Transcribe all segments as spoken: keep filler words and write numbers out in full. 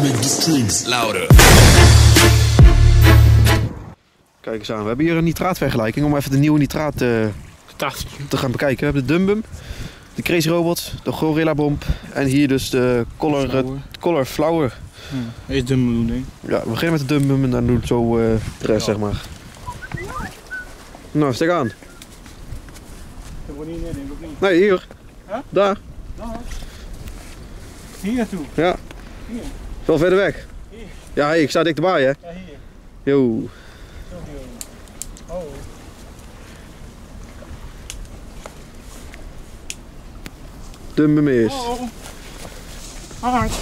make the strings louder. Kijk eens aan, we hebben hier een nitraatvergelijking om even de nieuwe nitraat uh, te gaan bekijken. We hebben de Dum Bum, de Crazy Robot, de Gorilla Bomb en hier dus de Color Flower. Color Flower. Ja, eerst Dum Bum doen, denk ik. Ja, we beginnen met de Dum Bum en dan doen we zo uh, de rest, ja. zeg maar. Nou, steek aan. Dat wordt niet neer, denk ik, of niet? Nee, hier. Huh? Daar. Daar. Hier naartoe? Ja. Hier? Wel verder weg. Hier? Ja, hey, ik sta dichterbij, hè. Ja, hier. Yo. Zo, hier. Oh. Dum Bum eerst. Oh. Hard.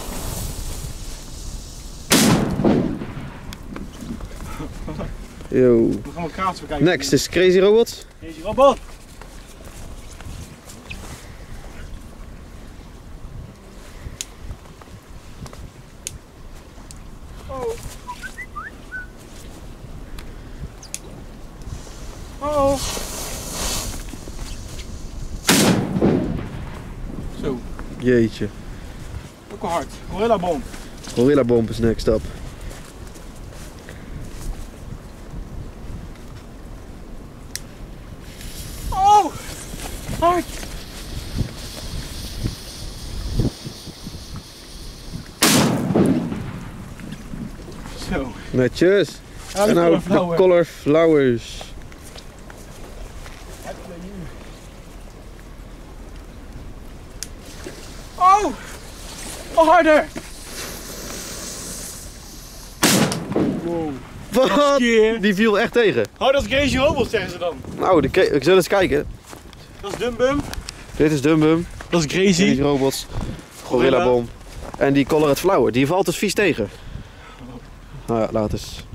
Yo. We gaan elkaar eens bekijken. Next is Crazy Robot. Crazy Robot. Oh. Oh. Zo. Jeetje. Ook wel hard. Gorilla Bomb. Gorilla Bomb is next up. Oh. Hard. Zo. Netjes. Ja, en nou de Color Flowers. Oh! Oh, harder! Wow. Wat? Keer. Die viel echt tegen. Oh, dat is Crazy Robot, zeggen ze dan. Nou, de ik zal eens kijken. Dat is Dum Bum. Dit is Dum Bum. Dat is Crazy. Crazy Robots. Gorilla Bomb. En die Colored Flower, die valt dus vies tegen. Nou ja, laat eens.